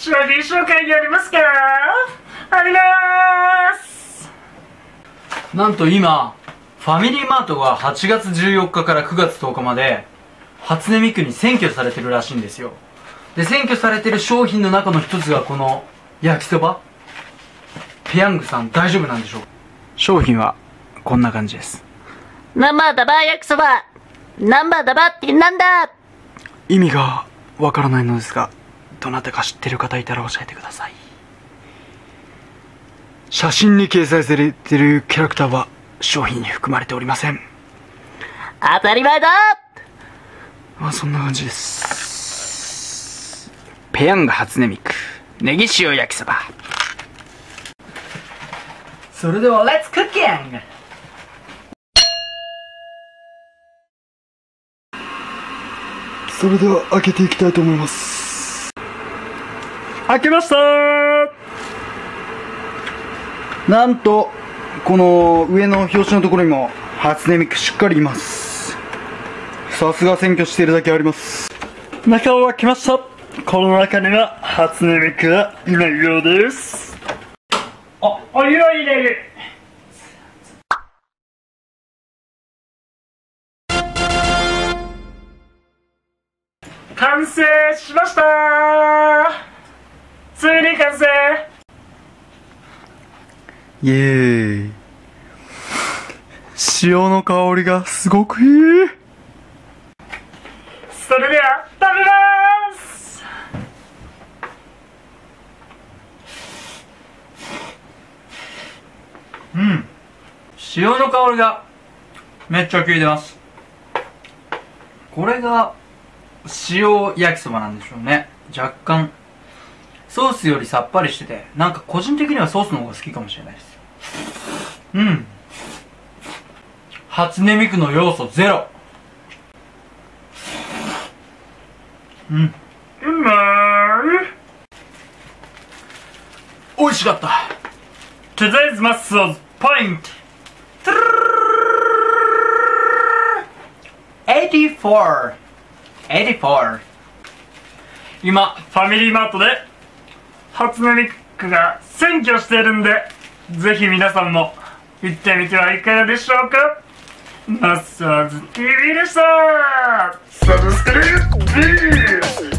商品紹介にありますか？あります。 なんと今ファミリーマートが8月14日から9月10日まで初音ミクに占拠されてるらしいんですよ。で、占拠されてる商品の中の一つがこの焼きそば。ペヤングさん大丈夫なんでしょうか？商品はこんな感じです。 生ダバ焼きそば。生ダバってなんだ？ 意味がわからないのですが、どなたか知ってる方いたら教えてください。写真に掲載されているキャラクターは商品に含まれておりません。 当たり前だ。 そんな感じです。ペヤング初音ミクネギ塩焼きそば。それではレッツクッキング。それでは開けていきたいと思います。開けましたー。なんとこの上の表紙のところにも初音ミクしっかりいます。さすが占拠しているだけあります。中を開けました。この中には初音ミクはいないようです。 お湯を入れる。完成しましたー。ついに完成。 イエーイ。塩の香りがすごくいい。 それでは食べます。 塩の香りがめっちゃ効いてます。これが塩焼きそばなんでしょうね。若干ソースよりさっぱりしてて、なんか個人的にはソースの方が好きかもしれないです。初音ミクの要素ゼロ。 うまーい。 美味しかった。 Today's muscles point 84 今ファミリーマートで初音ミクが占拠しているんで、ぜひ皆さんも行ってみてはいかがでしょうか。マッサーズ TV でした。サブスクリプト